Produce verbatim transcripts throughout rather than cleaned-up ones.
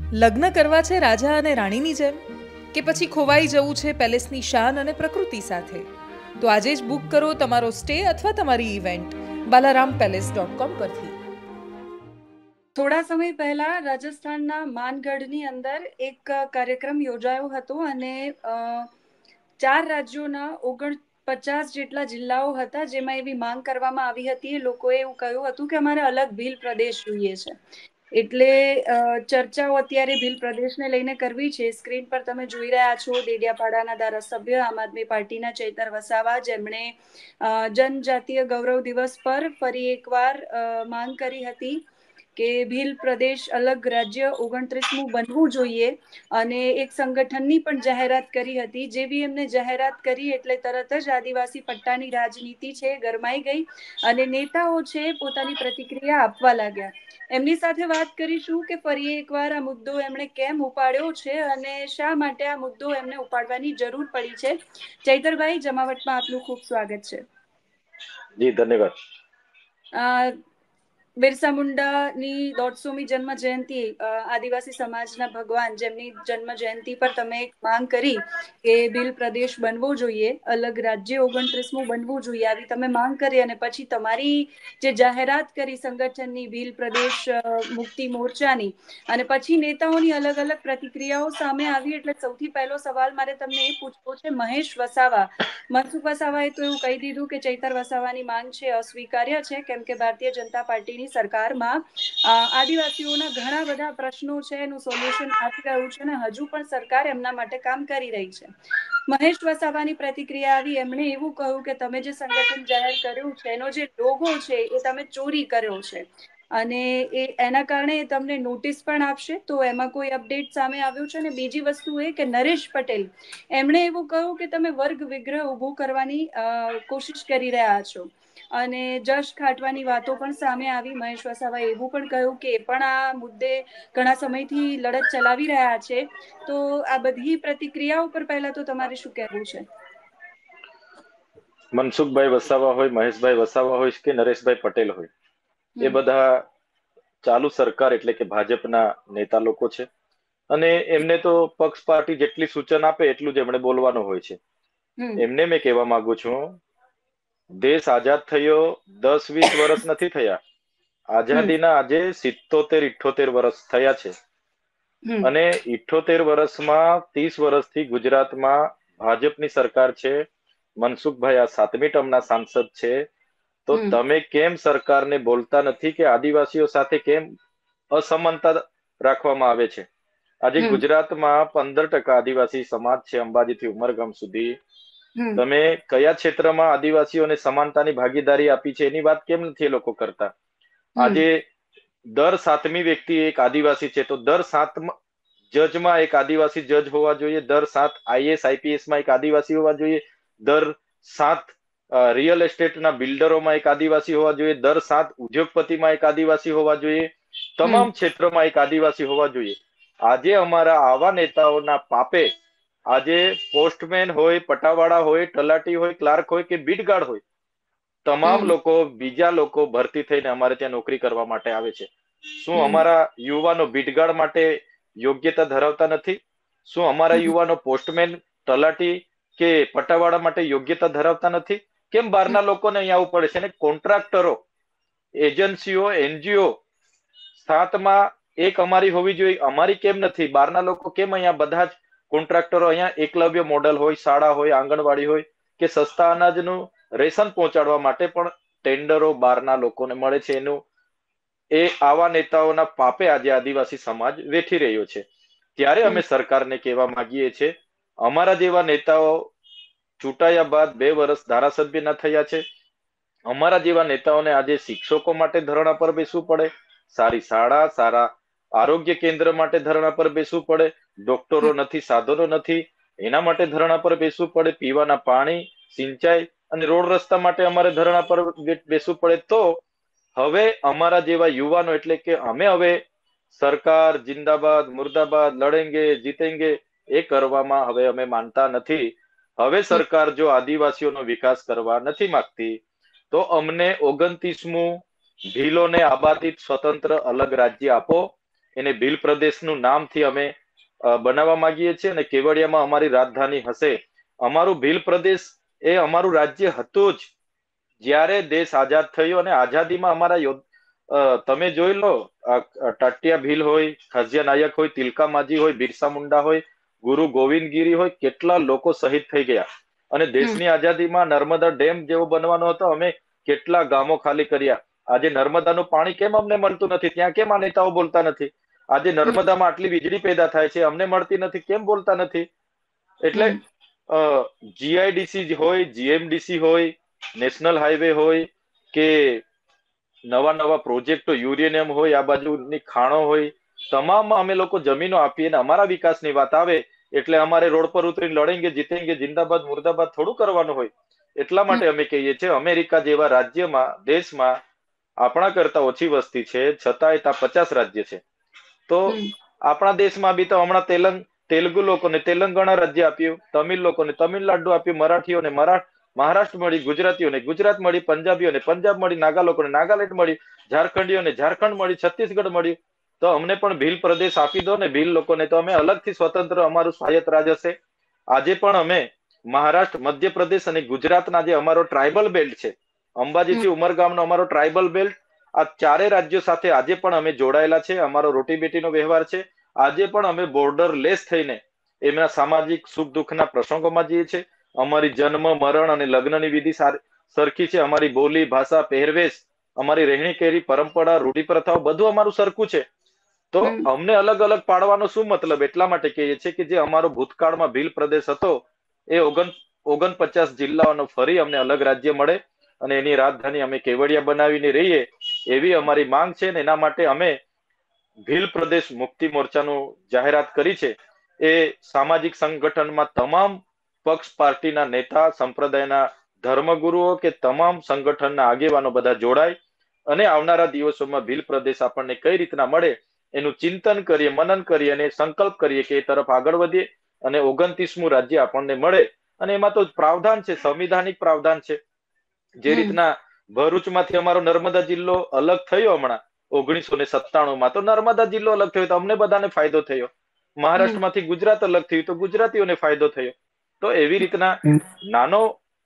લગ્ન કરવા છે રાજા અને રાણીની જેમ, કે પછી ખોવાઈ જવું છે પેલેસની શાન અને પ્રકૃતિ સાથે? તો આજે જ બુક કરો તમારો સ્ટે અથવા તમારી event Balaram palace dot com પરથી. થોડા સમય પહેલા રાજસ્થાનના માનગઢની અંદર એક કાર્યક્રમ યોજાયો હતો અને ચાર રાજ્યોના ઓગણ પચાસ જેટલા જિલ્લાઓ હતા જેમાં એવી માંગ કરવામાં આવી હતી. લોકોએ એવું કહ્યું હતું કે અમારે અલગ ભીલ પ્રદેશ જોઈએ છે. એટલે ચર્ચાઓ અત્યારે ભીલ પ્રદેશને લઈને કરવી છે. સ્ક્રીન પર તમે જોઈ રહ્યા છો ડેડિયાપાડાના ધારાસભ્ય આમ આદમી પાર્ટીના ચૈતર વસાવા, જેમણે જનજાતીય ગૌરવ દિવસ પર ફરી એકવાર માંગ કરી હતી કે ભીલ પ્રદેશ અલગ રાજ્ય ઓગણત્રીસમું બનવું જોઈએ અને એક સંગઠનની પણ જાહેરાત કરી હતી. જેવી એમને જાહેરાત કરી એટલે તરત જ આદિવાસી પટ્ટાની રાજનીતિ છે ગરમાઈ ગઈ અને નેતાઓ છે પોતાની પ્રતિક્રિયા આપવા લાગ્યા. એમની સાથે વાત કરીશું કે ફરી એકવાર આ મુદ્દો એમણે કેમ ઉપાડ્યો છે અને શા માટે આ મુદ્દો એમને ઉપાડવાની જરૂર પડી છે. ચૈતરભાઈ, જમાવટમાં આપનું ખૂબ સ્વાગત છે. જી ધન્યવાદ. બિરસા મુંડાની દોઢસોમી જન્મ જયંતિ, આદિવાસી સમાજના ભગવાન જેમની જન્મ જયંતિ પર તમે એક માંગ કરી કે ભીલ પ્રદેશ બનવો જોઈએ, અલગ રાજ્ય ઓગણત્રીસમું બનવું જોઈએ, આવી તમે માંગ કરી અને પછી તમારી જે જાહેરાત કરી સંગઠનની ભીલ પ્રદેશ મુક્તિ મોરચાની અને પછી નેતાઓની અલગ અલગ પ્રતિક્રિયાઓ સામે આવી. એટલે સૌથી પહેલો સવાલ મારે તમને એ પૂછવો છે, મહેશ વસાવા, મનસુખ વસાવાએ તો એવું કહી દીધું કે ચૈતર વસાવાની માંગ છે અસ્વીકાર્ય છે કેમ કે ભારતીય જનતા પાર્ટીની સરકારમાં આદિવાસીઓના ઘણા બધા પ્રશ્નો છે એનું સોલ્યુશન આવી રહ્યું છે અને હજુ પણ સરકાર એમના માટે કામ કરી રહી છે. મહેશ વસાવાની પ્રતિક્રિયા આવી. એમણે એવું કહ્યું કે તમે જે સંગઠન જાહેર કર્યું છે એનો જે લોગો છે એ તમે ચોરી કર્યો છે અને એ એના કારણે તમને નોટિસ પણ આપશે. તો એમાં કોઈ અપડેટ સામે આવ્યું છે? અને બીજી વસ્તુ એ કે નરેશ પટેલ, એમણે એવું કહ્યું કે તમે વર્ગ વિગ્રહ ઉભું કરવાની કોશિશ કરી રહ્યા છો અને જશ ખાટવાની વાતો પણ સામે આવી. મહેશ વસાવાએ એવું પણ કહ્યું કે એ પણ આ મુદ્દે ઘણા સમયથી લડત ચલાવી રહ્યા છે. તો આ બધી પ્રતિક્રિયા ઉપર પહેલા તો તમારે શું કહેવું છે? મનસુખભાઈ વસાવા હોય, મહેશભાઈ વસાવા હોય કે નરેશભાઈ પટેલ હોય, એ બધા ચાલુ સરકાર એટલે કે ભાજપના નેતા લોકો છે અને એમને તો પક્ષ પાર્ટી જેટલી સૂચન આપે એટલું જ એમણે બોલવાનું હોય છે. એમને મેં કહેવા માંગુ છું, દેશ આઝાદ થયો દસ વીસ વર્ષ નથી થયા. આઝાદીના આજે સિત્તોતેર ઇઠ્ઠોતેર વર્ષ થયા છે અને ઇઠ્ઠોતેર વર્ષમાં ત્રીસ વર્ષથી ગુજરાતમાં ભાજપની સરકાર છે. મનસુખભાઈ આ સાતમી ટર્મના સાંસદ છે. તો તમે કેમ સરકારને બોલતા નથી કે આદિવાસીઓ સાથે કેમ અસમાનતા રાખવામાં આવે છે? આજે ગુજરાતમાં પંદર ટકા આદિવાસી સમાજ છે અંબાજીથી ઉમરગામ સુધી. તમે કયા ક્ષેત્રમાં આદિવાસીઓને સમાનતાની ભાગીદારી આપી છે એની વાત કેમ નથી એ લોકો કરતા? આજે દર સાતમી વ્યક્તિ એક આદિવાસી છે, તો દર સાત જજમાં એક આદિવાસી જજ હોવા જોઈએ, દર સાત આઈએસ આઈપીએસ માં એક આદિવાસી હોવા જોઈએ, દર સાત રિયલ એસ્ટેટના બિલ્ડરોમાં એક આદિવાસી હોવા જોઈએ, દર સાત ઉદ્યોગપતિમાં એક આદિવાસી હોવા જોઈએ, તમામ ક્ષેત્રમાં એક આદિવાસી હોવા જોઈએ. આજે અમારા આવા નેતાઓના પાપે આજે પોસ્ટમેન હોય, પટાવાળા હોય, તલાટી હોય, ક્લાર્ક હોય કે બીટગાર્ડ હોય, તમામ લોકો બીજા લોકો ભરતી થઈને અમારે ત્યાં નોકરી કરવા માટે આવે છે. શું અમારા યુવાનો બીટગાર્ડ માટે યોગ્યતા ધરાવતા નથી? શું અમારા યુવાનો પોસ્ટમેન, તલાટી કે પટાવાળા માટે યોગ્યતા ધરાવતા નથી? કેમ બહારના લોકોને અહીંયા આવવું પડે છે? અને કોન્ટ્રાક્ટરો, એજન્સીઓ, એનજીઓ સાતમાં એક અમારી હોવી જોઈએ, અમારી કેમ નથી? બહારના લોકો કેમ અહીંયા બધા જ કોન્ટ્રાક્ટરો અહીંયા એકલવ્ય મોડલ હોય, શાળા હોય, આંગણવાડી હોય કે સસ્તા અનાજનું રેશન પહોંચાડવા માટે પણ ટેન્ડરો બહારના લોકોને મળે છે. એનું એ આવા નેતાઓના પાપે આજે આદિવાસી સમાજ વેઠી રહ્યો છે. ત્યારે અમે સરકારને કહેવા માંગીએ છીએ, અમારા જેવા નેતાઓ ચૂંટાયા બાદ બે વર્ષ ધારાસભ્ય ના થયા છે. અમારા જેવા નેતાઓને આજે શિક્ષકો માટે ધરણા પર બેસવું પડે, સારી શાળા, સારા આરોગ્ય કેન્દ્ર માટે ધરણા પર બેસવું પડે, ડોક્ટરો નથી, સાધનો નથી, એના માટે ધરણા પર બેસવું પડે, પીવાના પાણી, સિંચાઈ અને રોડ રસ્તા માટે અમારે ધરણા પર બેસવું પડે. તો હવે અમારા જેવા યુવાનો એટલે કે અમે હવે સરકાર જિંદાબાદ, મુર્દાબાદ, લડેંગે, જીતેંગે એ કરવામાં હવે અમે માનતા નથી. હવે સરકાર જો આદિવાસીઓનો વિકાસ કરવા નથી માંગતી તો અમને ઓગણત્રીસમું ભીલોને આબાદિત સ્વતંત્ર અલગ રાજ્ય આપો એને ભીલ પ્રદેશનું નામથી અમે બનાવવા માંગીએ છીએ અને કેવડિયામાં અમારી રાજધાની હશે. અમારું ભીલ પ્રદેશ એ અમારું રાજ્ય હતું જ જ્યારે દેશ આઝાદ થયો, અને આઝાદીમાં અમારા યોદ્ધ તમે જોઈ લો, ટાટિયા ભીલ હોય, ખાસિયા નાયક હોય, તિલકા માજી હોય, બિરસા મુંડા હોય, ગુરુ ગોવિંદ ગીરી હોય, કેટલા લોકો શહીદ થઈ ગયા. અને દેશની આઝાદીમાં નર્મદા ડેમ જેવો બનવાનો હતો, અમે કેટલા ગામો ખાલી કર્યા. આજે નર્મદાનું પાણી કેમ અમને મળતું નથી? ત્યાં કેમ આ નેતાઓ બોલતા નથી? આજે નર્મદામાં આટલી વીજળી પેદા થાય છે, અમને મળતી નથી, કેમ બોલતા નથી? એટલે જીઆઈડીસી હોય, જીએમડીસી હોય, નેશનલ હાઈવે હોય કે નવા નવા પ્રોજેક્ટો, યુરેનિયમ હોય, આ બાજુની ખાણો હોય, તમામ અમે લોકો જમીનો આપીએ. ને અમારા વિકાસની વાત આવે એટલે અમારે રોડ પર ઉતરીને લડેંગે જીતેંગે જિંદાબાદ મુર્દાબાદ થોડું કરવાનું હોય. એટલા માટે અમે કહીએ છીએ, અમેરિકા જેવા રાજ્યમાં, દેશમાં આપણા કરતા ઓછી વસ્તી છે, છતાંય ત્યાં પચાસ રાજ્ય છે. તો આપણા દેશમાં બી તો હમણાં તેલંગ તેલુગુ લોકોને તેલંગાણા રાજ્ય આપ્યું, તમિલ લોકોને તમિલનાડુ આપ્યું, મરાઠીઓને મરાઠ મહારાષ્ટ્ર મળી, ગુજરાતીઓને ગુજરાત મળી, પંજાબીઓને પંજાબ મળી, નાગા લોકોને નાગાલેન્ડ મળી, ઝારખંડીઓને ઝારખંડ મળી, છત્તીસગઢ મળ્યું. તો અમને પણ ભીલ પ્રદેશ આપી દો ને ભીલ લોકોને, તો અમે અલગથી સ્વતંત્ર અમારું સ્વાયત્ત રાજ હશે. આજે પણ અમે મહારાષ્ટ્ર, મધ્યપ્રદેશ અને ગુજરાતના જે અમારો ટ્રાઇબલ બેલ્ટ છે, અંબાજીથી ઉમરગામનો અમારો ટ્રાઇબલ બેલ્ટ, આ ચારે રાજ્યો સાથે આજે પણ અમે જોડાયેલા છે. અમારો રોટી બેટીનો વ્યવહાર છે. આજે પણ અમે બોર્ડર લેસ થઈને એમના સામાજિક સુખ દુઃખના પ્રસંગોમાં જઈએ છીએ. અમારી જન્મ, મરણ અને લગ્નની વિધિ સરખી છે. અમારી બોલી, ભાષા, પહેરવેશ, અમારી રહેણી કેરી, પરંપરા, રૂઢિ પ્રથાઓ બધું અમારું સરખું છે. તો અમને અલગ અલગ પાડવાનો શું મતલબ? એટલા માટે કહીએ છીએ કે જે અમારો ભૂતકાળમાં ભીલ પ્રદેશ હતો એ ઓગણ ઓગણપચાસ જિલ્લાઓનો ફરી અમને અલગ રાજ્ય મળે અને એની રાજધાની અમે કેવડિયા બનાવીને રહીએ, એવી અમારી માંગ છે. ને એના માટે અમે ભીલ પ્રદેશ મુક્તિ મોરચાનું જાહેરાત કરી છે. એ સામાજિક સંગઠનમાં તમામ પક્ષ પાર્ટીના નેતા, સંપ્રદાયના ધર્મગુરુઓ કે તમામ સંગઠનના આગેવાનો બધા જોડાય અને આવનારા દિવસોમાં ભીલ પ્રદેશ આપણને કઈ રીતના મળે એનું ચિંતન કરીએ, મનન કરીએ અને સંકલ્પ કરીએ કે એ તરફ આગળ વધીએ અને ઓગણત્રીસમું રાજ્ય આપણને મળે. અને એમાં તો પ્રાવધાન છે, સંવિધાનિક પ્રાવધાન છે. જે રીતના ભરૂચમાંથી અમારો નર્મદા જિલ્લો અલગ થયો હમણાં ઓગણીસો ને સત્તાણું માં, તો નર્મદા જિલ્લો અલગ થયો તો અમને બધાને ફાયદો થયો. મહારાષ્ટ્રમાંથી ગુજરાત અલગ થયું તો ગુજરાતીઓને ફાયદો થયો. તો એવી રીતના નાનો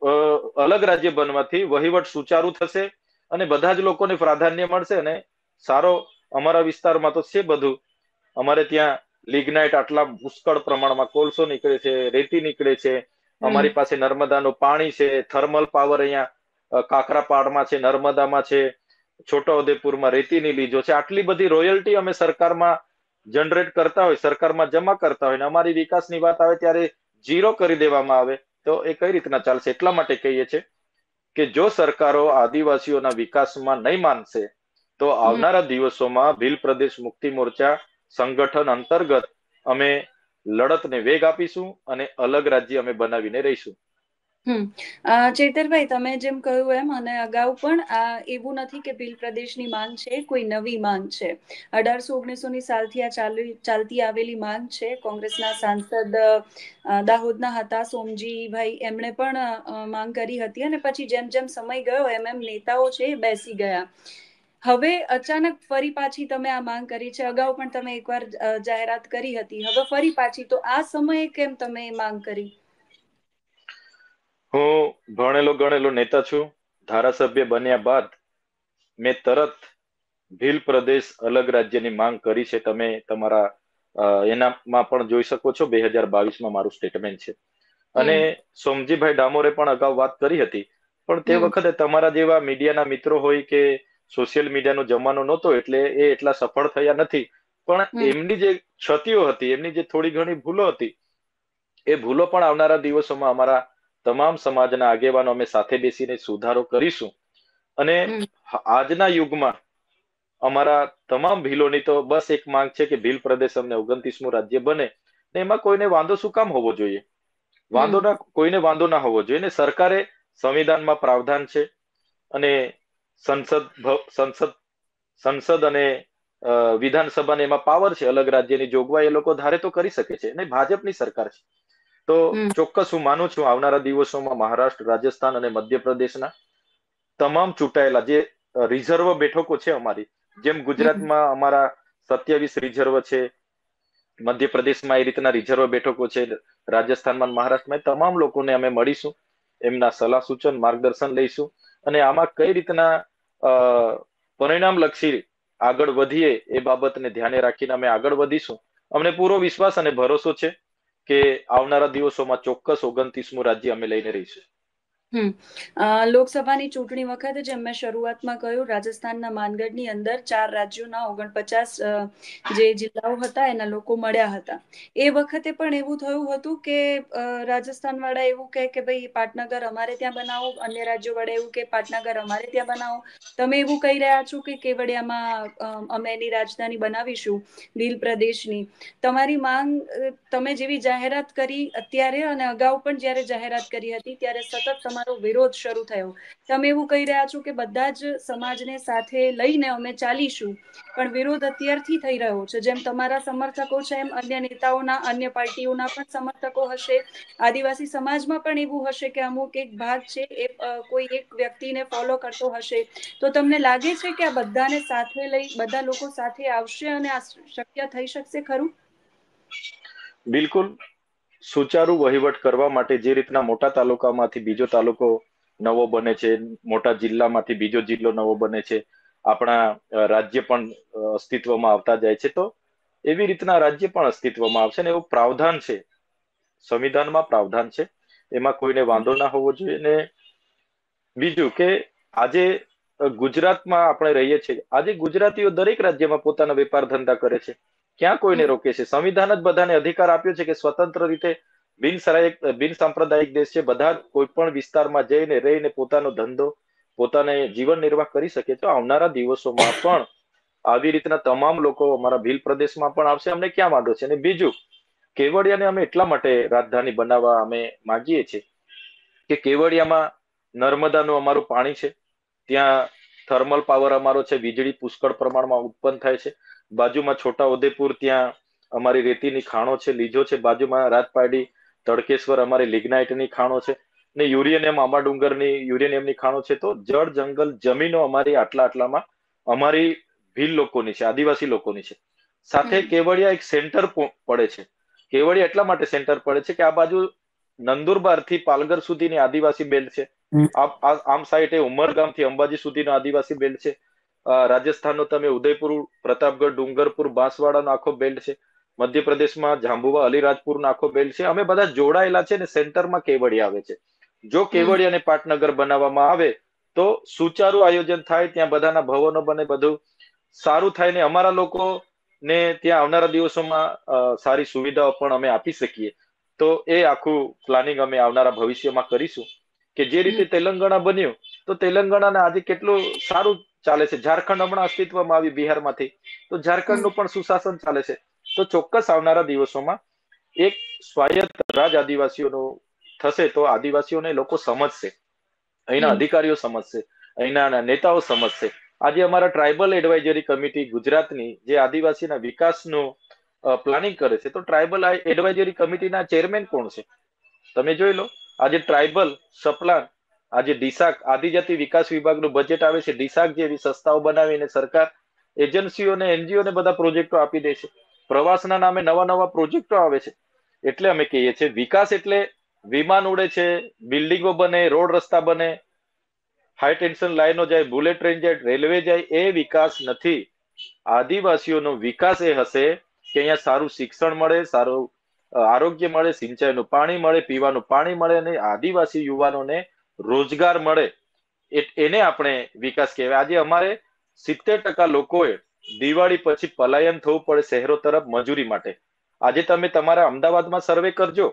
અલગ રાજ્ય બનવાથી વહીવટ સુચારુ થશે અને બધા જ લોકોને પ્રાધાન્ય મળશે. અને સારો અમારા વિસ્તારમાં તો છે બધું. અમારે ત્યાં લિગ્નાઇટ આટલા પુષ્કળ પ્રમાણમાં કોલસો નીકળે છે, રેતી નીકળે છે. અમારી પાસે નર્મદાનું પાણી છે, થર્મલ પાવર અહીંયા કાકરાપાડમાં છે, નર્મદામાં છે, છોટાઉદેપુરમાં રેતીની લીજો છે. આટલી બધી રોયલ્ટી અમે સરકારમાં જનરેટ કરતા હોય, સરકારમાં જમા કરતા હોય, ને અમારી વિકાસની વાત આવે ત્યારે ઝીરો કરી દેવામાં આવે તો એ કઈ રીતના ચાલશે? એટલા માટે કહીએ છીએ કે જો સરકારો આદિવાસીઓના વિકાસમાં નહીં માનશે તો આવનારા દિવસોમાં ભીલ પ્રદેશ મુક્તિ મોરચા સંગઠન અંતર્ગત અમે લડતને વેગ આપીશું અને અલગ રાજ્ય અમે બનાવીને રહીશું. હમ ચેતરભાઈ, તમે જેમ કહ્યું એમ, અને અગાઉ પણ આ એવું નથી કે ભીલ પ્રદેશની માંગ છે કોઈ નવી માંગ છે. અઢારસો ઓગણીસો ની સાલથી આ ચાલતી આવેલી માંગ છે. કોંગ્રેસના સાંસદ દાહોદના હતા સોમજીભાઈ, એમણે પણ માંગ કરી હતી અને પછી જેમ જેમ સમય ગયો એમ એમ નેતાઓ છે બેસી ગયા. હવે અચાનક ફરી પાછી તમે આ માંગ કરી છે. અગાઉ પણ તમે એકવાર જાહેરાત કરી હતી, હવે ફરી પાછી. તો આ સમયે કેમ તમે માંગ કરી? હું ભણેલો ગણેલો નેતા છું. ધારાસભ્ય બન્યા બાદ મેં તરત ભીલ પ્રદેશ અલગ રાજ્યની માંગ કરી છે. તમે તમારા એનામાં પણ જોઈ શકો છો, બે હજાર બાવીસ માં મારું સ્ટેટમેન્ટ છે. અને સોમજીભાઈ ડામોરે પણ અગાઉ વાત કરી હતી, પણ તે વખતે તમારા જેવા મીડિયાના મિત્રો હોય કે સોશિયલ મીડિયાનો જમાનો નહોતો એટલે એ એટલા સફળ થયા નથી. પણ એમની જે ક્ષતિઓ હતી, એમની જે થોડી ઘણી ભૂલો હતી, એ ભૂલો પણ આવનારા દિવસોમાં અમારા તમામ સમાજના આગેવાનો અમે સાથે બેસીને સુધારો કરીશું. અને આજના યુગમાં અમારા તમામ ભીલોની તો બસ એક માંગ છે કે ભીલ પ્રદેશ અમને ઓગણત્રીસમું રાજ્ય બને. ને એમાં કોઈને વાંધો શું કામ હોવો જોઈએ? વાંધો ના કોઈને વાંધો ના હોવો જોઈએ. ને સરકારે સંવિધાનમાં પ્રાવધાન છે અને સંસદ સંસદ સંસદ અને વિધાનસભાને એમાં પાવર છે. અલગ રાજ્યની જોગવાઈ એ લોકો ધારે તો કરી શકે છે. અને ભાજપની સરકાર છે. તો ચોક્કસ હું માનું છું આવનારા દિવસોમાં મહારાષ્ટ્ર, રાજસ્થાન અને મધ્યપ્રદેશના તમામ ચૂંટાયેલા જે રિઝર્વ બેઠકો છે અમારી, જેમ ગુજરાતમાં અમારા સત્યાવીસ રિઝર્વ છે, મધ્યપ્રદેશમાં એ રીતના રિઝર્વ બેઠકો છે, રાજસ્થાનમાં, મહારાષ્ટ્રમાં, તમામ લોકોને અમે મળીશું, એમના સલાહ સૂચન માર્ગદર્શન લઈશું અને આમાં કઈ રીતના પરિણામલક્ષી આગળ વધીએ એ બાબતને ધ્યાને રાખીને અમે આગળ વધીશું. અમને પૂરો વિશ્વાસ અને ભરોસો છે કે આવનારા દિવસોમાં ચોક્કસ ઓગણત્રીસમું રાજ્ય અમે લઈને રહીશું. હમ લોકસભાની ચૂંટણી વખતે જેમ મેં શરૂઆતમાં કહ્યું, રાજસ્થાનના માનગઢની અંદર ચાર રાજ્યોના ઓગણપચાસ જે જિલ્લાઓ હતા એના લોકો મળ્યા હતા. એ વખતે પણ એવું થયું હતું કે રાજસ્થાન વાળા એવું કહે કે ભાઈ પાટનગર અમારે ત્યાં બનાવો, અન્ય રાજ્યો વાળા એવું કે પાટનગર અમારે ત્યાં બનાવો. તમે એવું કહી રહ્યા છો કે કેવડિયામાં અમે એની રાજધાની બનાવીશું, દીવ પ્રદેશની. તમારી માંગ તમે જેવી જાહેરાત કરી અત્યારે અને અગાઉ પણ જ્યારે જાહેરાત કરી હતી ત્યારે સતત તમારો વિરોધ શરૂ થયો. તમે એવું કહી રહ્યા છો કે બધા જ સમાજને સાથે લઈને અમે ચાલીશું, પણ વિરોધ અત્યારથી થઈ રહ્યો છે. જેમ તમારા સમર્થકો છે એમ અન્ય નેતાઓના, અન્ય પાર્ટીઓના પણ સમર્થકો હશે. આદિવાસી સમાજમાં પણ એવું હશે કે અમુક એક ભાગ છે એ કોઈ એક વ્યક્તિને ફોલો કરતો હશે. તો તમને લાગે છે કે આ બધાને સાથે લઈ બધા લોકો સાથે આવશે અને આ શક્ય થઈ શકશે ખરું? બિલકુલ. સુચારુ વહીવટ કરવા માટે જે રીતના મોટા તાલુકામાંથી બીજો તાલુકો નવો બને છે, મોટા જિલ્લામાંથી બીજો જિલ્લો નવો બને છે, આપણા રાજ્ય પણ અસ્તિત્વમાં આવતા જાય છે, તો એવી રીતના રાજ્ય પણ અસ્તિત્વમાં આવશે ને એવું પ્રાવધાન છે, સંવિધાનમાં પ્રાવધાન છે, એમાં કોઈને વાંધો ના હોવો જોઈએ. ને બીજું કે આજે ગુજરાતમાં આપણે રહીએ છીએ, આજે ગુજરાતીઓ દરેક રાજ્યમાં પોતાના વેપાર ધંધા કરે છે, ક્યાં કોઈને રોકે છે? સંવિધાન જ બધાને અધિકાર આપ્યો છે કે સ્વતંત્ર રીતે બિન બિન સાંપ્રદાયિક દેશ છે, બધા કોઈ પણ વિસ્તારમાં જઈને રહીને પોતાનો ધંધો, પોતાને જીવન નિર્વાહ કરી શકે. તો આવનારા દિવસોમાં પણ આવી રીતના તમામ લોકો અમારા ભીલ પ્રદેશમાં પણ આવશે, અમને ક્યાં વાંધો છે. અને બીજું, કેવડિયાને અમે એટલા માટે રાજધાની બનાવવા અમે માંગીએ છીએ કે કેવડિયામાં નર્મદાનું અમારું પાણી છે, ત્યાં થર્મલ પાવર અમારો છે, વીજળી પુષ્કળ પ્રમાણમાં ઉત્પન્ન થાય છે. બાજુમાં છોટા ઉદેપુર, ત્યાં અમારી રેતીની ખાણો છે, લીજો છે. બાજુમાં રાજપારડી, તડકેશ્વર અમારી લિગ્નાઇટની ખાણો છે, ને યુરેનિયમ આંબાડુંગરની યુરેનિયમની ખાણો છે. તો જળ જંગલ જમીનો અમારી આટલા આટલામાં અમારી ભીલ લોકોની છે, આદિવાસી લોકોની છે. સાથે કેવડિયા એક સેન્ટર પડે છે. કેવડિયા એટલા માટે સેન્ટર પડે છે કે આ બાજુ નંદુરબાર થી પાલઘર સુધીની આદિવાસી બેલ્ટ છે, આમ સાઈડે ઉમરગામ થી અંબાજી સુધીનો આદિવાસી બેલ્ટ છે, રાજસ્થાનનો તમે ઉદયપુર, પ્રતાપગઢ, ડુંગરપુર, બાંસવાડાનો આખો બેલ્ટ છે, મધ્યપ્રદેશમાં જાંબુવા, અલીરાજપુરનો આખો બેલ્ટ છે. અમે બધા જોડાયેલા છે ને સેન્ટરમાં કેવડિયા આવે છે. જો કેવડિયા અને પાટનગર બનાવવામાં આવે તો સુચારુ આયોજન થાય, ત્યાં બધાના ભવનો બને, બધું સારું થાય ને અમારા લોકો ને ત્યાં આવનારા દિવસોમાં સારી સુવિધાઓ પણ અમે આપી શકીએ. તો એ આખું પ્લાનિંગ અમે આવનારા ભવિષ્યમાં કરીશું કે જે રીતે તેલંગાણા બન્યું તો તેલંગાણાને આજે કેટલું સારું ચાલે છે. ઝારખંડ હમણાં અસ્તિત્વમાં આવી બિહારમાંથી, તો ઝારખંડનું પણ સુશાસન ચાલે છે. તો ચોક્કસ આવનારા દિવસોમાં એક સ્વાયત્ત રાજ આદિવાસીઓનું થશે, તો આદિવાસીઓને લોકો સમજશે, અહીંના અધિકારીઓ સમજશે, અહીંના નેતાઓ સમજશે. આજે અમારા ટ્રાઇબલ એડવાઇઝરી કમિટી ગુજરાતની જે આદિવાસીના વિકાસનું પ્લાનિંગ કરે છે, તો ટ્રાઇબલ એડવાઇઝરી કમિટીના ચેરમેન કોણ છે તમે જોઈ લો. આજે ટ્રાઇબલ સપ્લાન, આજે ડીસાક આદિજાતિ વિકાસ વિભાગનું બજેટ આવે છે, ડીસાક જેવી સંસ્થાઓ બનાવીને સરકાર એજન્સીઓને, એનજીઓને બધા પ્રોજેક્ટો આપી દે છે. પ્રવાસના નામે નવા નવા પ્રોજેક્ટો આવે છે. એટલે અમે કહીએ છીએ વિકાસ એટલે વિમાન ઉડે છે, બિલ્ડિંગો બને, રોડ રસ્તા બને, હાઈ ટેન્શન લાઈનો જાય, બુલેટ ટ્રેન જાય, રેલવે જાય, એ વિકાસ નથી. આદિવાસીઓનો વિકાસ એ હશે કે અહીંયા સારું શિક્ષણ મળે, સારું આરોગ્ય મળે, સિંચાઈનું પાણી મળે, પીવાનું પાણી મળે અને આદિવાસી યુવાનોને રોજગાર મળે. એને આપણે વિકાસ કહેવાય. આજે અમારે સિત્તેર ટકા લોકોએ દિવાળી પછી પલાયન થવું પડે શહેરો તરફ મજૂરી માટે. આજે તમે તમારા અમદાવાદમાં સર્વે કરજો,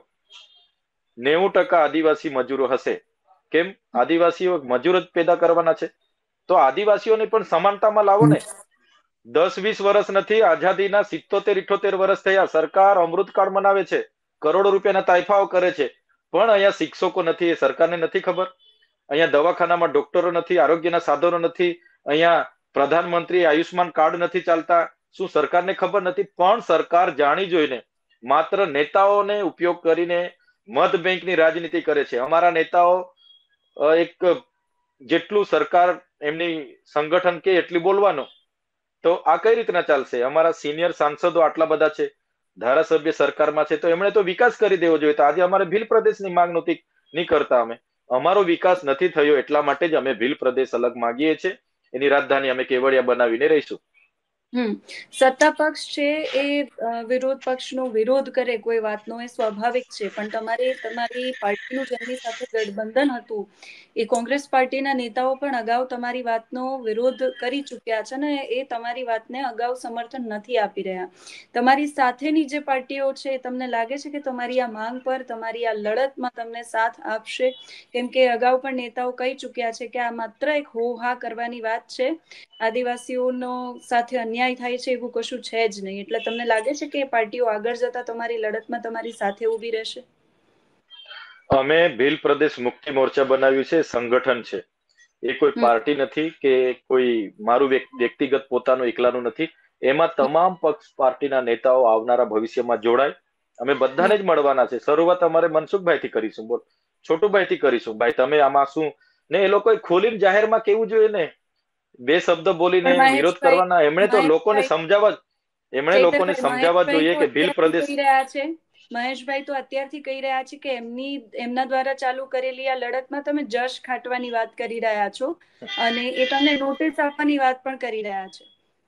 નેવું ટકા આદિવાસી મજૂરો હશે. કેમ? આદિવાસીઓ મજૂર જ પેદા કરવાના છે. તો આદિવાસીઓને પણ સમાનતામાં લાવો ને. દસ વીસ વર્ષ નથી, આઝાદીના સિત્તોતેર ઇઠોતેર વર્ષ થયા, સરકાર અમૃતકાળ મનાવે છે, કરોડો રૂપિયાના તાઇફાઓ કરે છે, પણ અહીંયા શિક્ષકો નથી, એ સરકારને નથી ખબર. અહીંયા દવાખાનામાં ડોક્ટરો નથી, આરોગ્યના સાધનો નથી, અહીંયા પ્રધાનમંત્રી આયુષ્માન કાર્ડ નથી ચાલતા. શું સરકારને ખબર નથી? પણ સરકાર જાણી જોઈને માત્ર નેતાઓને ઉપયોગ કરીને મત બેંકની રાજનીતિ કરે છે. અમારા નેતાઓ એક જેટલું સરકાર એમની સંગઠન કે એટલું બોલવાનું, તો આ કઈ રીતના ચાલશે? અમારા સિનિયર સાંસદો આટલા બધા છે, ધારાસભ્ય સરકારમાં છે, તો એમણે તો વિકાસ કરી દેવો જોઈએ. તો આજે અમારે ભીલ પ્રદેશની માંગ નહોતી નહીં કરતા. અમે અમારો વિકાસ નથી થયો એટલા માટે જ અમે ભીલ પ્રદેશ અલગ માંગીએ છીએ. એની રાજધાની અમે કેવડિયા બનાવીને રહીશું. હમ સત્તા પક્ષ છે એ વિરોધ પક્ષનો વિરોધ કરે કોઈ વાતનો એ સ્વાભાવિક છે, પણ તમારે તમારી પાર્ટીનું જેમની સાથે ગઠબંધન હતું એ કોંગ્રેસ પાર્ટીના નેતાઓ પણ અગાઉ તમારી વાતનો વિરોધ કરી ચૂક્યા છે ને એ તમારી વાતને અગાઉ સમર્થન નથી આપી રહ્યા. તમારી સાથેની જે પાર્ટીઓ છે તમને લાગે છે કે તમારી આ માંગ પર, તમારી આ લડતમાં તમને સાથ આપશે? કેમ કે અગાઉ પણ નેતાઓ કહી ચૂક્યા છે કે આ માત્ર એક હો હા કરવાની વાત છે, આદિવાસીઓનો સાથે અન્યાય થાય છે એવું કશું છે જ નહીં. એટલે તમને લાગે છે કે પાર્ટીઓ આગળ જતા તમારી લડતમાં તમારી સાથે ઊભી રહેશે? અમે ભીલ પ્રદેશ મુક્તિ મોરચા બનાવ્યું છે, સંગઠન છે. એ કોઈ પાર્ટી નથી કે કોઈ મારું વ્યક્તિગત પોતાનું એકલાનું નથી. એમાં તમામ પક્ષ પાર્ટીના નેતાઓ આવનારા ભવિષ્યમાં જોડાય. અમે બધાને જ મળવાના છે. શરૂઆત અમારે મનસુખભાઈ થી કરીશું, બોલ છોટુભાઈ થી કરીશું. ભાઈ તમે આમાં શું ને એ લોકોએ ખોલીને જાહેરમાં કેવું જોઈએ ને, બે શબ્દ બોલીને વિરોધ કરવાના. એમણે તો લોકોને સમજાવવા એમણે લોકોને સમજાવવા જોઈએ કે ભીલ પ્રદેશ મહેશભાઈ તો અત્યારથી કહી રહ્યા છે કે એમની એમના દ્વારા ચાલુ કરેલી આ લડતમાં તમે જશ ખાટવાની વાત કરી રહ્યા છો અને એ તમને નોટિસ આપવાની વાત પણ કરી રહ્યા છે.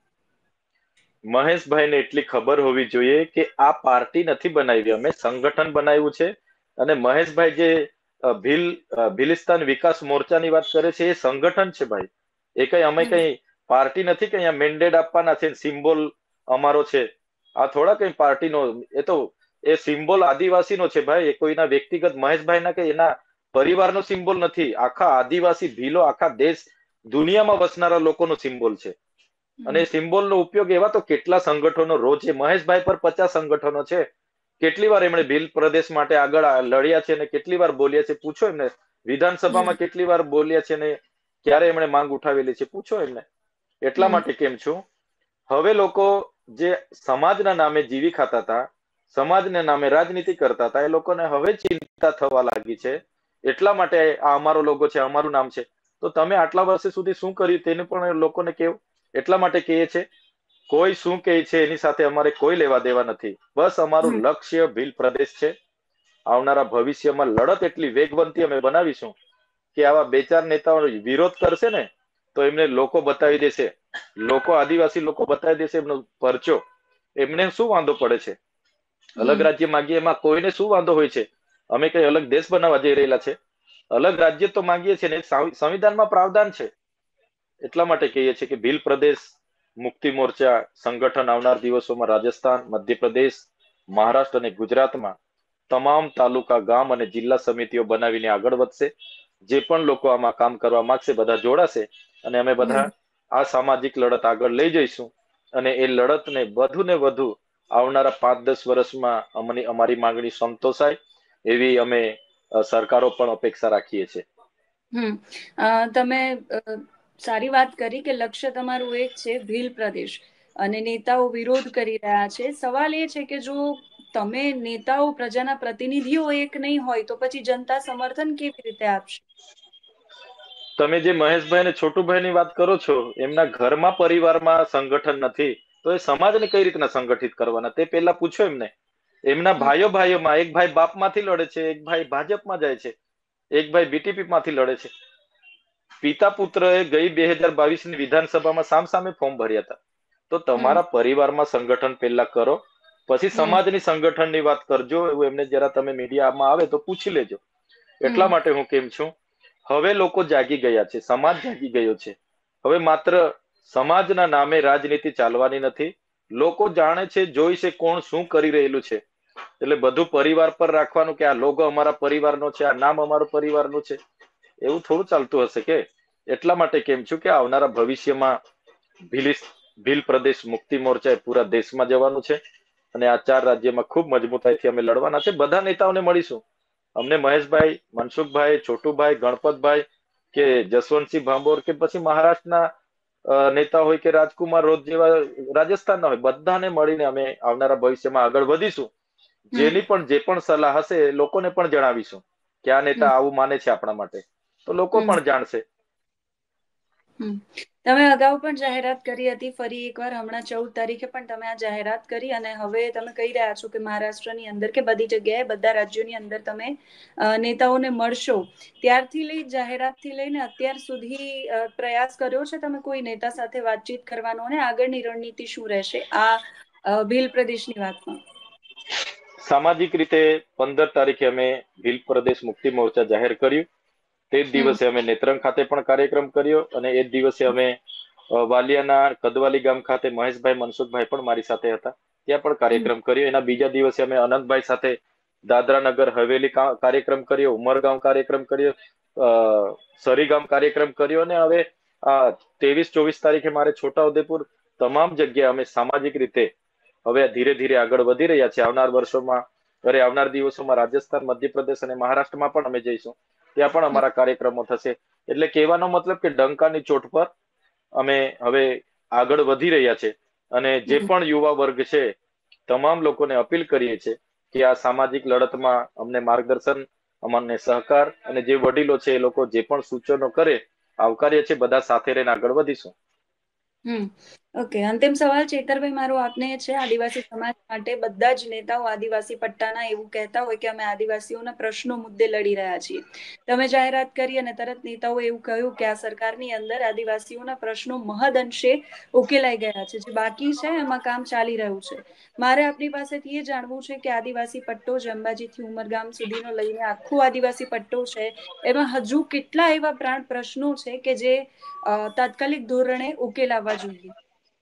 મહેશભાઈને એટલી ખબર હોવી જોઈએ કે આ પાર્ટી નથી બનાવી, અમે સંગઠન બનાવ્યું છે. અને મહેશભાઈ જે ભીલ ભીલિસ્તાન વિકાસ મોરચાની વાત કરે છે એ સંગઠન છે ભાઈ. એ કઈ અમે કઈ પાર્ટી નથી કે અહીંયા મેન્ડેટ આપવાના છે, સિમ્બોલ અમારો છે. આ થોડા કઈ પાર્ટીનો, એ તો એ સિમ્બોલ આદિવાસીનો છે ભાઈ. એ કોઈના વ્યક્તિગત મહેશભાઈના કે એના પરિવારનો સિમ્બોલ નથી. આખા આદિવાસી ભીલો, આખા દેશ દુનિયામાં વસનારા લોકોનો સિમ્બોલ છે. અને સિમ્બોલનો ઉપયોગ એવા તો કેટલા સંગઠનો રોજ છે. મહેશભાઈ પર પચાસ સંગઠનો છે. કેટલી વાર એમણે ભીલ પ્રદેશ માટે આગળ લડ્યા છે અને કેટલી વાર બોલ્યા છે પૂછો એમને. વિધાનસભામાં કેટલી વાર બોલ્યા છે ને ક્યારે એમણે માંગ ઉઠાવેલી છે પૂછો એમને. એટલા માટે કેમ છું, હવે લોકો જે સમાજના નામે જીવી ખાતા હતા, સમાજના નામે રાજનીતિ કરતા હતા, એ લોકોને હવે ચિંતા થવા લાગી છે. એટલા માટે આ અમારો લોગો છે, અમારું નામ છે. તો તમે આટલા વર્ષ સુધી શું કર્યું તેનું પણ લોકોને કેવું. એટલા માટે કહીએ છે, કોઈ શું કહે છે એની સાથે અમારે કોઈ લેવા દેવા નથી. બસ અમારું લક્ષ્ય ભીલ પ્રદેશ છે. આવનારા ભવિષ્યમાં લડત એટલી વેગવંતી અમે બનાવીશું કે આવા બે ચાર નેતાઓ વિરોધ કરશે ને તો એમને લોકો બતાવી દેશે, લોકો આદિવાસી લોકો બતાવી દેશે એમનો પરચો. એમને શું વાંધો પડે છે? અલગ રાજ્ય માંગીએ એમાં કોઈને શું વાંધો હોય છે? અમે કઈ અલગ દેશ બનાવવા જઈ રહેલા છે? અલગ રાજ્ય તો માંગીએ છીએ ને, સંવિધાનમાં પ્રાવધાન છે. એટલા માટે કહીએ છીએ કે ભીલ પ્રદેશ મુક્તિ મોરચા સંગઠન આવનાર દિવસોમાં રાજસ્થાન, મધ્યપ્રદેશ, મહારાષ્ટ્ર અને ગુજરાતમાં તમામ તાલુકા, ગામ અને જિલ્લા સમિતિઓ બનાવીને આગળ વધશે. જે પણ લોકો આમાં કામ કરવા માંગશે બધા જોડાશે અને અમે બધા આ સામાજિક લડત આગળ લઈ જઈશું. અને એ લડતને વધુ ને વધુ આવનારા પાંચ દસ વર્ષમાં અમની અમારી માંગણી સંતોષાય એવી અમે સરકારો પણ અપેક્ષા રાખીએ છીએ. હમ તમે સારી વાત કરી કે લક્ષ્ય તમારું એક છે ભીલ પ્રદેશ અને નેતાઓ વિરોધ કરી રહ્યા છે. સવાલ એ છે કે જો તમે નેતાઓ પ્રજાના પ્રતિનિધિઓ એક નહીં હોય તો પછી જનતા સમર્થન કેવી રીતે આપશે? તમે જે મહેશભાઈ અને છોટુભાઈ ની વાત કરો છો, એમના ઘરમાં પરિવારમાં સંગઠન નથી તો એ સમાજને કઈ રીતના સંગઠિત કરવાના તે પેલા પૂછો એમને. એમના ભાઈઓ ભાઈઓમાં એક ભાઈ બાપમાંથી લડે છે, એક ભાઈ ભાજપમાં જાય છે, એક ભાઈ બીટીપી માંથી લડે છે. પિતા પુત્ર એ ગઈ બે હજાર બાવીસ ની વિધાનસભામાં સામ સામે ફોર્મ ભર્યા હતા. તો તમારા પરિવારમાં સંગઠન પહેલા કરો, પછી સમાજની સંગઠનની વાત કરજો. એવું એમને જરા તમે મીડિયામાં આવે તો પૂછી લેજો. એટલા માટે હું કેમ છું, હવે લોકો જાગી ગયા છે, સમાજ જાગી ગયો છે. હવે માત્ર સમાજના નામે રાજનીતિ ચાલવાની નથી. લોકો જાણે છે, જોઈ છે કોણ શું કરી રહેલું છે. એટલે બધું પરિવાર પર રાખવાનું કે આ લોગો અમારા પરિવારનો છે, આ નામ અમારો પરિવારનું છે, એવું થોડું ચાલતું હશે કે. એટલા માટે કેમ છું કે આવનારા ભવિષ્યમાં ભીલ ભીલ પ્રદેશ મુક્તિ મોરચા પૂરા દેશમાં જવાનું છે અને આ ચાર રાજ્યમાં ખૂબ મજબૂતાઈથી અમે લડવાના છે. બધા નેતાઓને મળીશું. અમને મહેશભાઈ, મનસુખભાઈ, છોટુભાઈ, ગણપતભાઈ કે જસવંતસિંહ ભાંભોર કે પછી મહારાષ્ટ્રના નેતા હોય કે રાજકુમાર રોજ જેવા રાજસ્થાનના હોય, બધાને મળીને અમે આવનારા ભવિષ્યમાં આગળ વધીશું. જેની પણ જે પણ સલાહ હશે લોકોને પણ જણાવીશું કે આ નેતા આવું માને છે આપણા માટે, તો લોકો પણ જાણશે. હમ તમે અગાઉ પણ જાહેરાત કરી હતી, ફરી એકવાર હમણાં ચૌદ તારીખે પણ તમે આ જાહેરાત કરી અને હવે તમે કહી રહ્યા છો કે મહારાષ્ટ્રની અંદર કે બધી જગ્યાએ બધા રાજ્યોની અંદર તમે નેતાઓને મળશો. ત્યારથી લઈ જાહેરાતથી લઈને અત્યાર સુધી પ્રયાસ કર્યો છે તમે કોઈ નેતા સાથે વાતચીત કરવાનો, અને આગળની રણનીતિ શું રહેશે આ ભીલ પ્રદેશની વાતમાં? સામાજિક રીતે પંદર તારીખે અમે ભીલ પ્રદેશ મુક્તિ મોરચા જાહેર કર્યું. તે જ દિવસે અમે નેત્રંગ ખાતે પણ કાર્યક્રમ કર્યો, અને એ જ દિવસે અમે વાલિયાના કદવાલી ગામ ખાતે મહેશભાઈ મનસુખભાઈ પણ મારી સાથે હતા, ત્યાં પણ કાર્યક્રમ કર્યો. એના બીજા દિવસે અમે અનંતભાઈ સાથે દાદરા નગર હવેલી કાર્યક્રમ કર્યો, ઉમરગામ કાર્યક્રમ કર્યો, સરીગામ કાર્યક્રમ કર્યો, અને હવે આ ત્રેવીસ ચોવીસ તારીખે મારે છોટાઉદેપુર તમામ જગ્યાએ અમે સામાજિક રીતે હવે ધીરે ધીરે આગળ વધી રહ્યા છે. આવનાર વર્ષોમાં અરે આવનાર દિવસોમાં રાજસ્થાન, મધ્યપ્રદેશ અને મહારાષ્ટ્રમાં પણ અમે જઈશું, ત્યાં પણ અમારા કાર્યક્રમો થશે. એટલે કહેવાનો મતલબ કે ડંકાની ચોટ પર અમે હવે આગળ વધી રહ્યા છે, અને જે પણ યુવા વર્ગ છે તમામ લોકોને અપીલ કરીએ છીએ કે આ સામાજિક લડતમાં અમને માર્ગદર્શન, અમને સહકાર, અને જે વડીલો છે એ લોકો જે પણ સૂચનો કરે આવકાર્ય છે. બધા સાથે રહીને આગળ વધીશું. હમ ઓકે, અંતિમ સવાલ ચેતરભાઈ મારો આપને છે. આદિવાસી સમાજ માટે બધા જ નેતાઓ આદિવાસી પટ્ટાના એવું કહેતા હોય કે અમે આદિવાસીઓના પ્રશ્નો મુદ્દે લડી રહ્યા છીએ. તમે જાહેરાત કરી અને તરત નેતાઓ એવું કહ્યું કે આ સરકારની અંદર આદિવાસીઓના પ્રશ્નો મહદ અંશે ઉકેલાઈ ગયા છે, જે બાકી છે એમાં કામ ચાલી રહ્યું છે. મારે આપની પાસેથી એ જાણવું છે કે આદિવાસી પટ્ટો જે અંબાજીથી ઉમરગામ સુધીનો લઈને આખો આદિવાસી પટ્ટો છે, એમાં હજુ કેટલા એવા પ્રાણ પ્રશ્નો છે કે જે તાત્કાલિક ધોરણે ઉકેલાવા જોઈએ?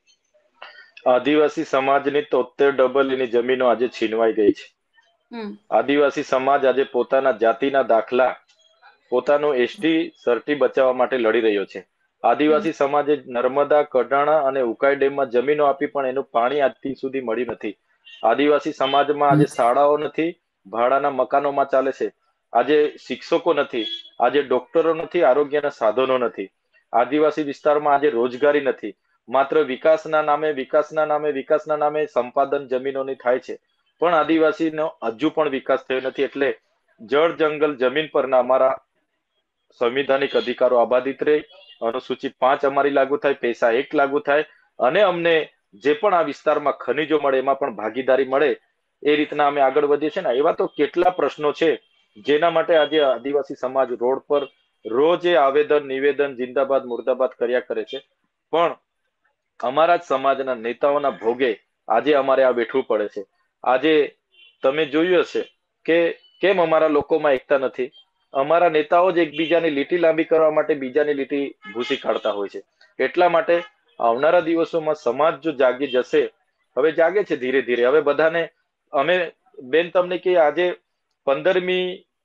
આદિવાસી સમાજની તોતેર ડબલ એની જમીનો આજે છીનવાઈ ગઈ છે. આદિવાસી સમાજ આજે પોતાના જાતિના દાખલા, પોતાનું એસટી સર્ટી બચાવવા માટે લડી રહ્યો છે. આદિવાસી સમાજે નર્મદા, કડાણા અને ઉકાઈ ડેમમાં જમીનો આપી, પણ એનું પાણી આજથી સુધી મળ્યું નથી. આદિવાસી સમાજમાં આજે શાળાઓ નથી, ભાડાના મકાનોમાં ચાલે છે. આજે શિક્ષકો નથી, આજે ડોક્ટરો નથી, આરોગ્યના સાધનો નથી. આદિવાસી વિસ્તારમાં આજે રોજગારી નથી. માત્ર વિકાસના નામે વિકાસના નામે વિકાસના નામે સંપાદન જમીનોની થાય છે, પણ આદિવાસીનો હજુ પણ વિકાસ થયો નથી. એટલે જળ, જંગલ, જમીન પરના અમારા સંવિધાનિક અધિકારો અબાધિત રહે, અનુસૂચિત પાંચ અમારી લાગુ થાય, પૈસા એક લાગુ થાય, અને અમને જે પણ આ વિસ્તારમાં ખનીજો મળે એમાં પણ ભાગીદારી મળે, એ રીતના અમે આગળ વધીએ છીએ ને. એવા તો કેટલા પ્રશ્નો છે જેના માટે આજે આદિવાસી સમાજ રોડ પર રોજ એ આવેદન, નિવેદન, જિંદાબાદ, મુર્દાબાદ કર્યા કરે છે. પણ અમારા જ સમાજના નેતાઓના ભોગે આજે અમારે આ બેઠવું પડે છે. આજે તમે જોયું હશે કે કેમ અમારા લોકોમાં એકતા નથી. અમારા નેતાઓ જ એકબીજાની લીટી લાંબી કરવા માટે બીજાની લીટી ભૂસી કાઢતા હોય છે. એટલા માટે આવનારા દિવસોમાં સમાજ જો જાગી જશે, હવે જાગે છે ધીરે ધીરે. હવે બધાને અમે બેન તમને કે આજે પંદરમી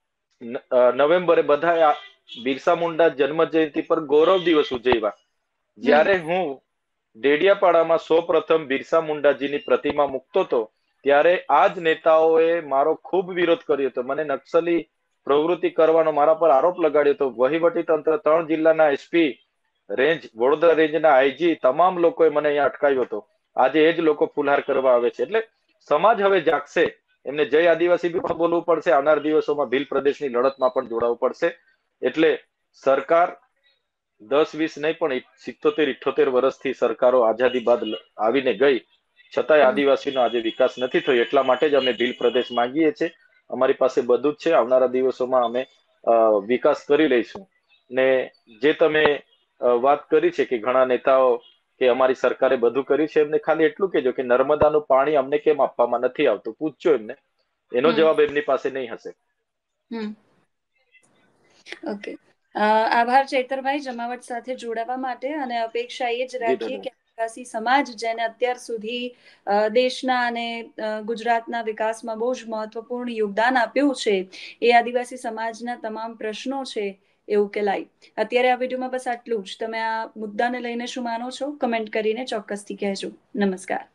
નવેમ્બરે બધા બિરસા મુંડા જન્મ જયંતિ પર ગૌરવ દિવસ ઉજવ્યા. જ્યારે હું ડેડિયાપાડામાં સૌ પ્રથમ બિરસા મુંડાજીની પ્રતિમા મૂકતો હતો, ત્યારે આ જ નેતાઓએ મારો ખૂબ વિરોધ કર્યો હતો. મને નક્સલી પ્રવૃત્તિ કરવાનો મારા પર આરોપ લગાડ્યો હતો. વહીવટી તંત્ર, ત્રણ જિલ્લાના એસપી, રેન્જ વડોદરા રેન્જના આઈજી, તમામ લોકોએ મને અહીંયા અટકાવ્યો હતો. આજે એ જ લોકો ફુલહાર કરવા આવે છે. એટલે સમાજ હવે જાગશે. એમને જય આદિવાસી બી પણ બોલવું પડશે. આવનાર દિવસોમાં ભીલ પ્રદેશની લડતમાં પણ જોડાવવું પડશે. એટલે સરકાર દસ વીસ નહીં પણ સિત્તોતેર ઇઠ્ઠોતેર વર્ષથી સરકારો આઝાદી બાદ આવીને ગઈ, છતાંય આદિવાસીનો આજે વિકાસ નથી થયો. એટલા માટે જ અમે ભીલ પ્રદેશ માંગીએ છીએ. અમારી પાસે બધું જ છે. આવનારા દિવસોમાં અમે વિકાસ કરી લઈશું. ને જે તમે વાત કરી છે કે ઘણા નેતાઓ કે અમારી સરકારે બધું કર્યું છે, એમને ખાલી એટલું કહેજો કે નર્મદાનું પાણી અમને કેમ આપવામાં નથી આવતું, પૂછજો એમને. એનો જવાબ એમની પાસે નહીં હશે. ઓકે, આભાર ચૈતરભાઈ જમાવટ સાથે જોડાવા માટે. અને અપેક્ષા એ જ રાખીએ કે આદિવાસી સમાજ જેને અત્યાર સુધી દેશના અને ગુજરાતના વિકાસમાં બહુ જ મહત્વપૂર્ણ યોગદાન આપ્યું છે, એ આદિવાસી સમાજના તમામ પ્રશ્નો છે એ ઉકેલાય. અત્યારે આ વિડીયોમાં બસ આટલું જ. તમે આ મુદ્દાને લઈને શું માનો છો કમેન્ટ કરીને ચોક્કસથી કહેજો. નમસ્કાર.